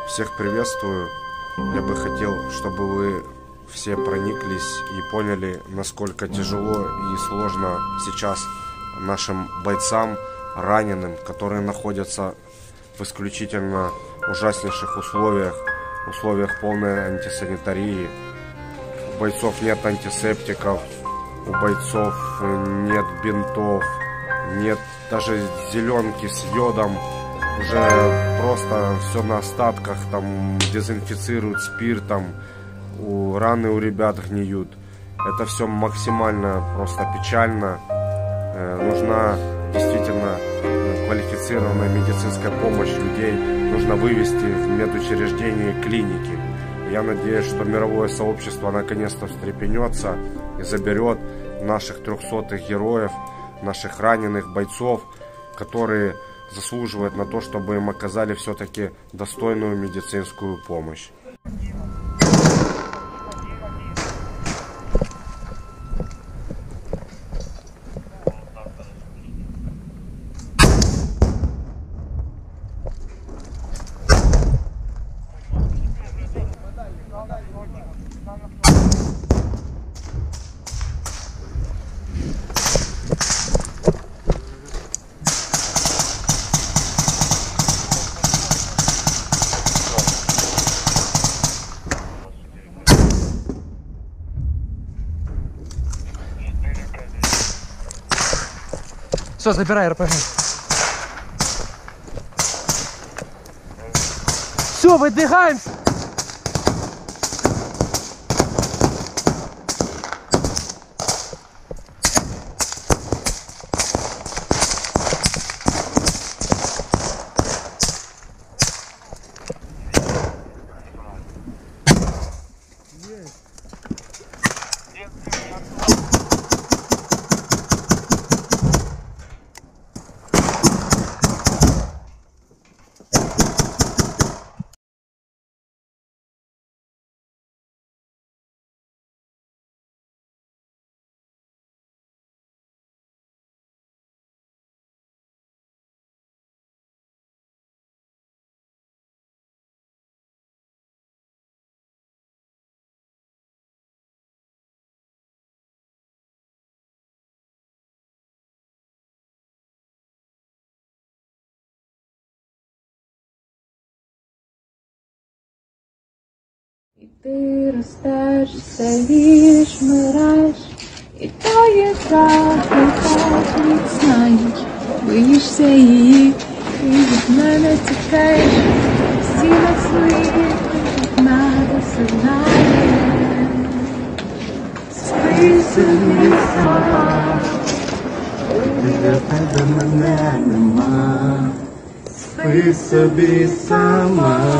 Всех приветствую. Я бы хотел, чтобы вы все прониклись и поняли, насколько тяжело и сложно сейчас нашим бойцам, раненым, которые находятся в исключительно ужаснейших условиях полной антисанитарии. У бойцов нет антисептиков, у бойцов нет бинтов, нет даже зеленки с йодом. Уже просто все на остатках, там дезинфицируют спиртом, раны у ребят гниют. Это все максимально просто печально. Нужна действительно квалифицированная медицинская помощь людей. Нужно вывести в медучреждение клиники. Я надеюсь, что мировое сообщество наконец-то встрепенется и заберет наших 300-х героев, наших раненых бойцов, которые заслуживают на то, чтобы им оказали все-таки достойную медицинскую помощь. Все, забирай РПГ. Все, выдвигаемся. И ты расстаешься, лишь мираж, и тает как ведь знаешь, боишься и видно текаешь, сила своих надо сознание. Списанный сама, спи собі сама.